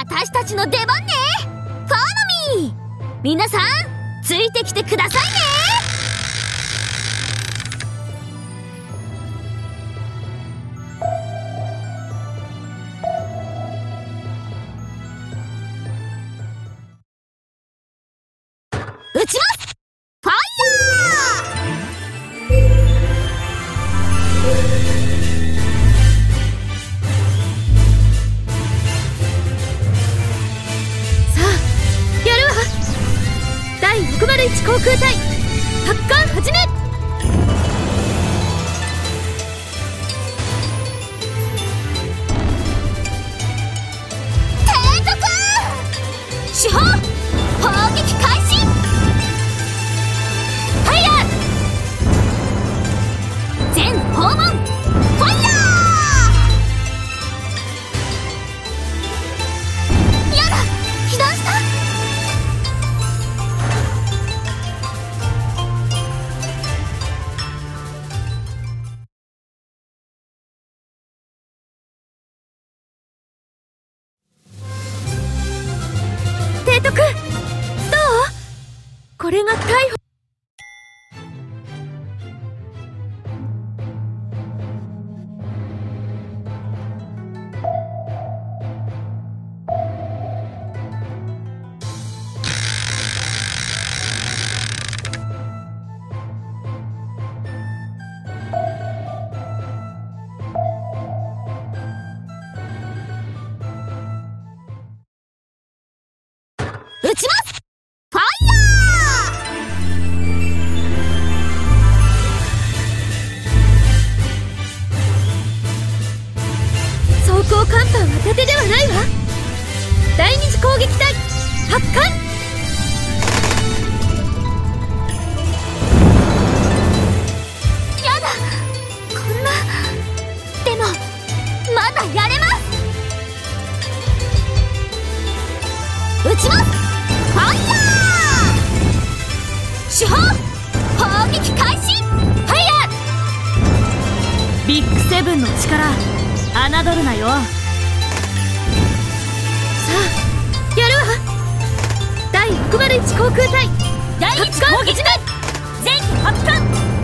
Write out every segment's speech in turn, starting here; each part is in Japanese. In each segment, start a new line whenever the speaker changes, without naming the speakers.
私たちの出番ね。フォロミー。皆さんついてきてくださいね。撃ちます。ファイヤー。さあやるわ。第601航空隊発艦始め。提督主砲砲撃開始。ファイヤー。全訪問ファイヤー。やだ被弾した。提督どう？これが逮捕。撃ちます。ファイヤー。装甲甲板は伊達ではないわ。第二次攻撃隊発艦。やだこんな。でもまだやれます。撃ちます。ファイヤー。主砲砲撃開始。ファイヤー。ビッグセブンの力侮るなよ。さあやるわ。第601航空隊第一攻撃隊前期発艦。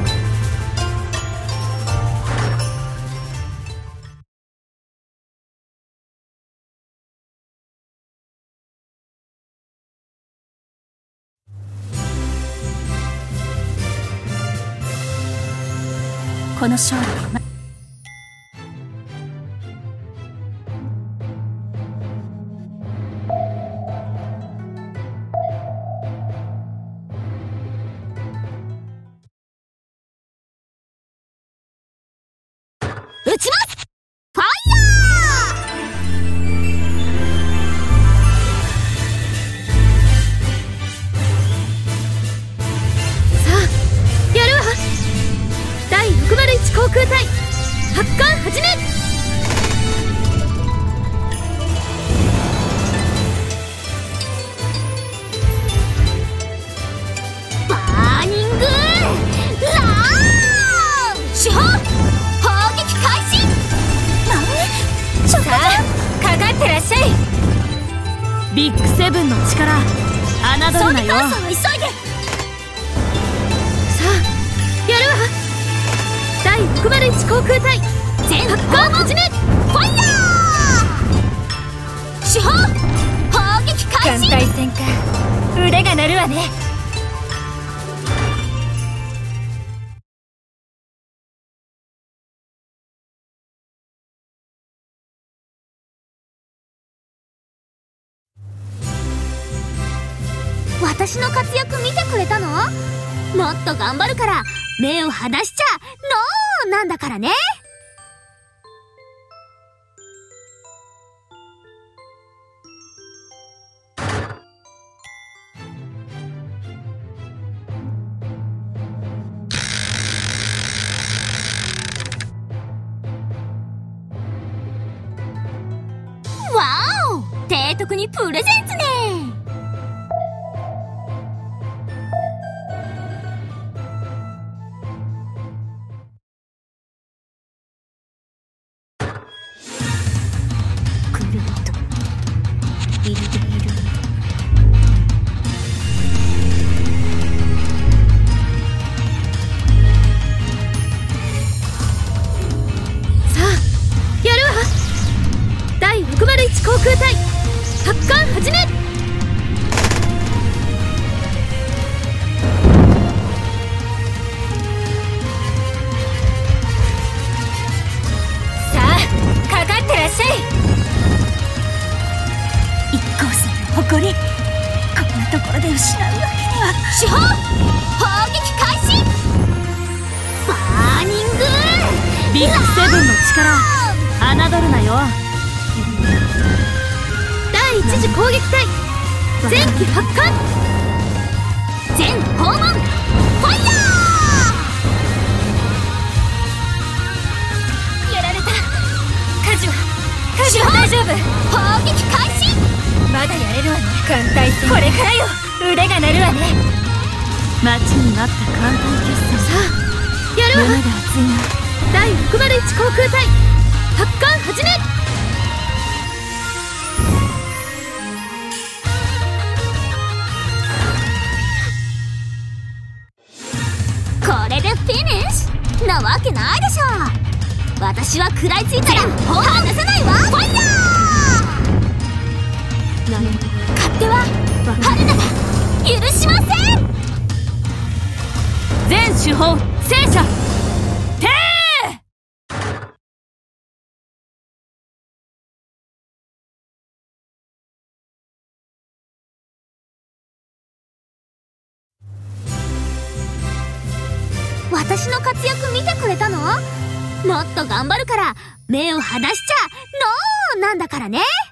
この勝利で撃ちます。ファイヤー。さあやるわ。第601航空隊発艦始め。バーニングラーン。主砲砲撃開始。さあかかってらっしゃい。ビッグセブンの力侮るなよ。装備換装を急いで。さあやるわ。第601航空隊全発艦始め。ファイヤー。主砲砲撃開始。艦隊戦か腕が鳴るわね。私の活躍見てくれたの？もっと頑張るから目を離しちゃノーなんだからね。わお、提督にプレゼンツね。 失うわけには。手法砲撃開始。バーニング
ビッグセブンの力侮るなよ。
第一次攻撃隊前期発艦。全訪問ファイヤー。やられた。カジュは大丈夫。砲撃開始。まだやれるわね。艦隊戦これからよ。腕が鳴るわね。
待ちに待った艦隊決戦。
さあやるわ。
胸が熱いな。
第601航空隊発艦始め。これでフィニッシュなわけないでしょ。私は食らいついたら離さないわ。ファイヤー。勝手は春菜が許しません。
全手法戦車て
私の活躍見てくれたの？もっと頑張るから目を離しちゃノーなんだからね。